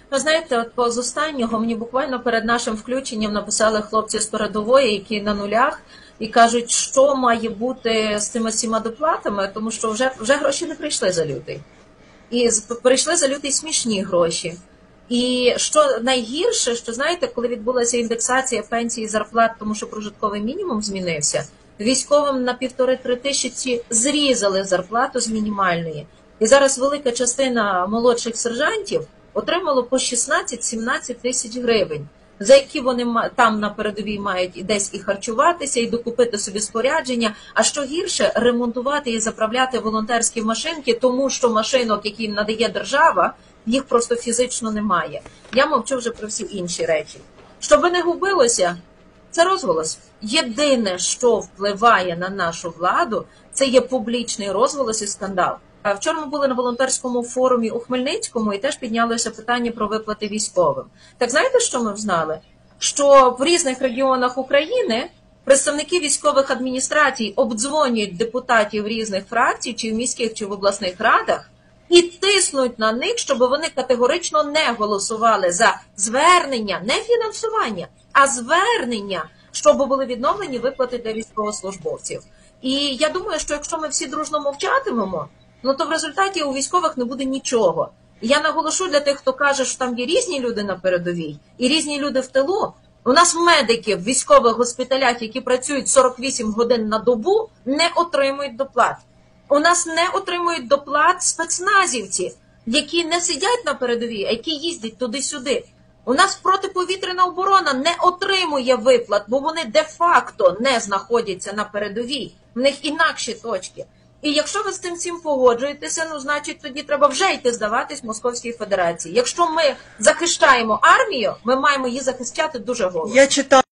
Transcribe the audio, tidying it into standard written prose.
Ви знаєте, от з останнього мені буквально перед нашим включенням написали хлопці з передової, які на нулях, і кажуть, що має бути з цими всіма доплатами, тому що вже гроші не прийшли за лютий. І прийшли за лютий смішні гроші. І що найгірше, що, знаєте, коли відбулася індексація пенсій і зарплат, тому що прожитковий мінімум змінився, військовим на 1,5-3 тисячі зрізали зарплату з мінімальної. І зараз велика частина молодших сержантів отримало по 16-17 тисяч гривень, за які вони там на передовій мають і десь і харчуватися, і докупити собі спорядження, а що гірше, ремонтувати і заправляти волонтерські машинки, тому що машинок, які їм надає держава, їх просто фізично немає. Я мовчу вже про всі інші речі. Щоб не губилося, це розголос. Єдине, що впливає на нашу владу, це є публічний розголос і скандал. Вчора ми були на волонтерському форумі у Хмельницькому і теж піднялося питання про виплати військовим. Так знаєте, що ми взнали? Що в різних регіонах України представники військових адміністрацій обдзвонюють депутатів різних фракцій, чи в міських, чи в обласних радах, і тиснуть на них, щоб вони категорично не голосували за звернення, не фінансування, а звернення, щоб були відновлені виплати для військовослужбовців. І я думаю, що якщо ми всі дружно мовчатимемо, ну то в результаті у військових не буде нічого. Я наголошу для тих, хто каже, що там є різні люди на передовій і різні люди в тилу. У нас медики в військових госпіталях, які працюють 48 годин на добу, не отримують доплат. У нас не отримують доплат спецназівці, які не сидять на передовій, а які їздять туди-сюди. У нас протиповітряна оборона не отримує виплат, бо вони де-факто не знаходяться на передовій. В них інакші точки. І якщо ви з тим всім погоджуєтеся, ну, значить, тоді треба вже йти здаватись Московській Федерації. Якщо ми захищаємо армію, ми маємо її захищати дуже голосно.